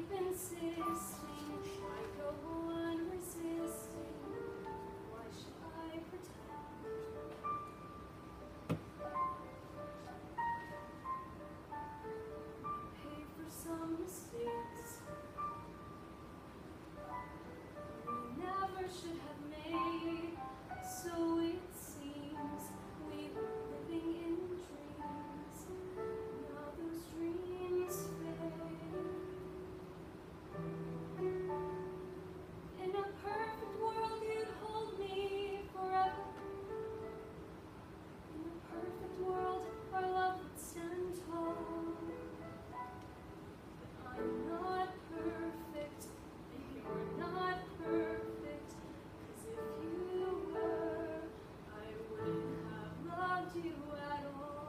keep insisting I go on resisting. Why should I pretend? Pay for some mistakes we never should have made. So it seems we were living in dreams. Now those dreams fade. In a perfect world you'd hold me forever. In a perfect world our love would stand tall. But I'm not perfect and you're not perfect. 'Cause if you were, I wouldn't have loved you at all.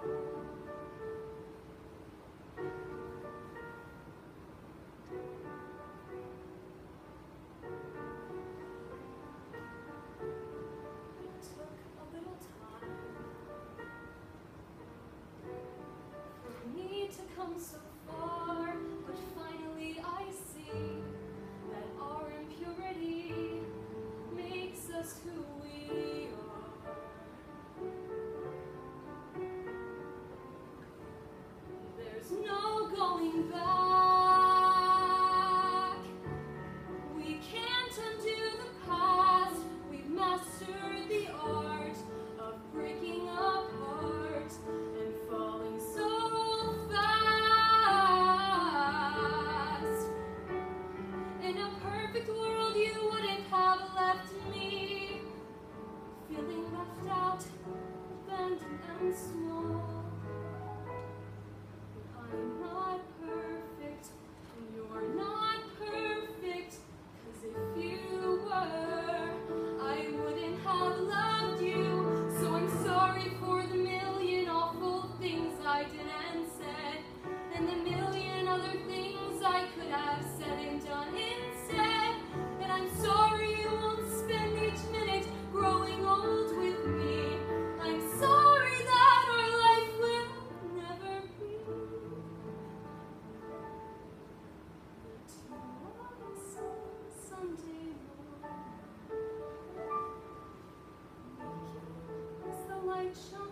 It took a little time for me to come so far, but finally I see that our impurity makes us who we are. There's no going back. We can't undo the past. We've mastered the art of breaking apart and falling so fast. In a perfect world you wouldn't have left me feeling left out, abandoned and small. But I'm not perfect and you're not perfect. 'Cause if you were, I wouldn't have loved you. So I'm sorry for the million awful things I did and said, and the million other things I could have said and done instead. And I'm sorry you won't spend each minute growing old with me. I'm sorry that our life will never be. But you are someday more. As the light shines